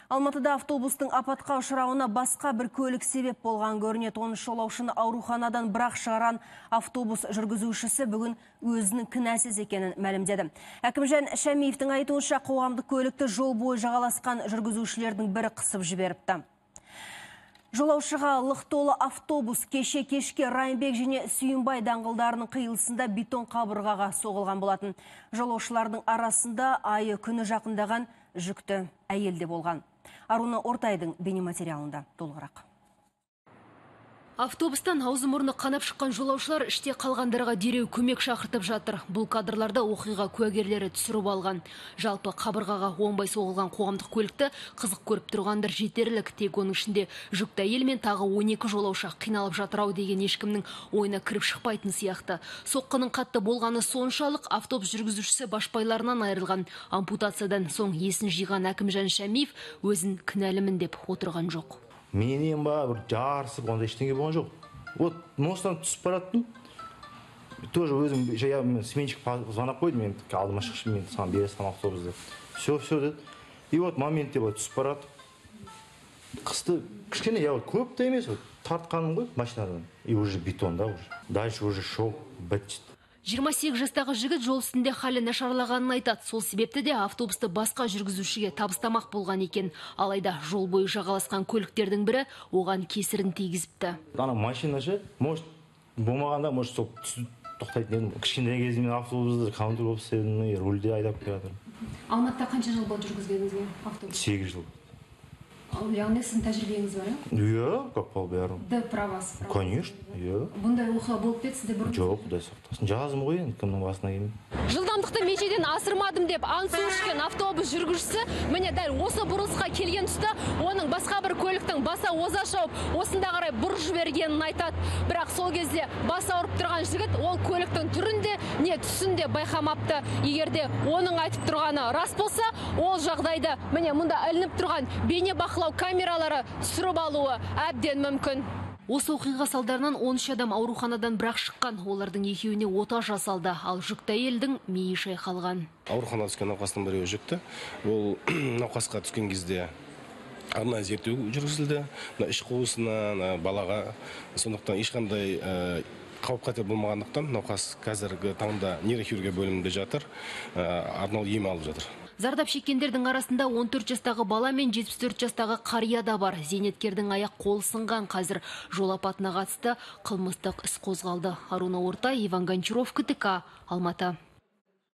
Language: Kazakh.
Алматыда автобустың апатқа ұшырауына басқа бір көлік себеп болған көрінеді. 13 жолаушыны ауруханадан бірақ шығарған автобус жүргізушісі бүгін өзінің кінәсіз екенін мәлімдеді. Әкімжан Шәмиевтің айтуынша, қоғамдық көлікті жол бойы жағаласқан жүргізушілердің бірі қысып жіберіпті. Жолаушыға лық толы автобус кешке Райымбек және Сүйінбай даңғылдарының қиылысында бетон қабырғаға соғылған болатын. Жолаушылардың арасында айы күні жақындаған жүкті әйелде болған. Аруна Ортайдың бейнематериалында толығырақ. Автобустан аузы мұрны қанап шыққан жолаушылар іште қалғандарға дереу көмек шақыртып жатыр. Бұл кадрларда оқиға куәгерлері түсіріп алған. Жалпы қабырғаға оңбай соғылған қоғамдық көлікті қызық көріп тұрғандар жетерлік. Тек оның ішінде жүкті әйел мен тағы 12 жолаушы қиналып жатыр-ау деген ешкімнің ойына кіріп шықпайтын сияқты. Соққының қатты болғаны соншалық автобус жүргізушісі башпайларынан айырылған. Ампутациядан соң есін жиған Әкімжан Шәмиев өзін кінәлімін деп отырған жоқ. Менен ба бір жарысып ондай ештеңе болған жоқ. Вот ностан түсіп бараттым. Тоже өзім сменщик звонок қойды, мен алдыма шықшы, мен саған бере салам автобусты. Все деді. И вот моментте вот түсіп барады. Қысты кішкене көп те емес, тартқаным ғой машинадан. И уже бетонда уже. Дальше уже шок бітті. 28 жастағы жігіт жол үстінде халі нашарлағанын айтады. Сол себепті де автобусты басқа жүргізушіге табыстамақ болған екен. Алайда жол бойы жағаласқан көліктердің бірі оған кесірін тигізіпті. Ана машинашы, может, болмағанда, может, сол тоқтайтын едім. Кішкене кезде мен автобусты контроль болып істедім, рульде айдап келе жатырмын. Алматыда қанша жыл болды жүргізгеніңізге автобус? 8 жыл. Яғни сіздің тәжірибеңіз бар, Иә, как пол бәрі. Да, правас. Конечно, иә. Бұндай оқиға болып деді сізде бұрын? Жоқ, құдай сақтасын. Жазым ғой енді, кімнің басына келмей. Жылдамдықты межеден асырмадым деп ант су ішкен автобус жүргізушісі міне дәл осы бұрылысқа келген тұста оның басқа бір көліктің баса оза шауып, осында қарай бұрып жібергенін айтады. Бірақ сол кезде бас ауырып тұрған жігіт ол көліктің түрін де, не түсін де байқамапты. Егер де оның айтып тұрғаны рас болса, ол жағдайды міне мұнда ілініп тұрған бейне бақылау камералары түсіріп алуы әбден мүмкін. Осы оқиға салдарынан 13 адам ауруханадан бірақ шыққан. Олардың екеуіне ота жасалды, ал жүкті әйелдің миы шайқалған. Ауруханаға түскен науқастың біреуі жүкті. Ол науқасқа түскен кезде арнайы зерттеу жүргізілді. Іш қуысына, балаға, сондықтан ешқандай қауіп-қатер болмағандықтан науқас қазіргі таңда нейрохирургия бөлімінде жатыр, арнаулы ем алып жатыр. Зардап шеккендердің арасында 14 жастағы бала мен 74 жастағы қария да бар. Зейнеткердің аяқ қолы сынған. Қазір жол апатына қатысты қылмыстық іс қозғалды. Аруна Ортай, Иван Гончаров, КТК, Алматы.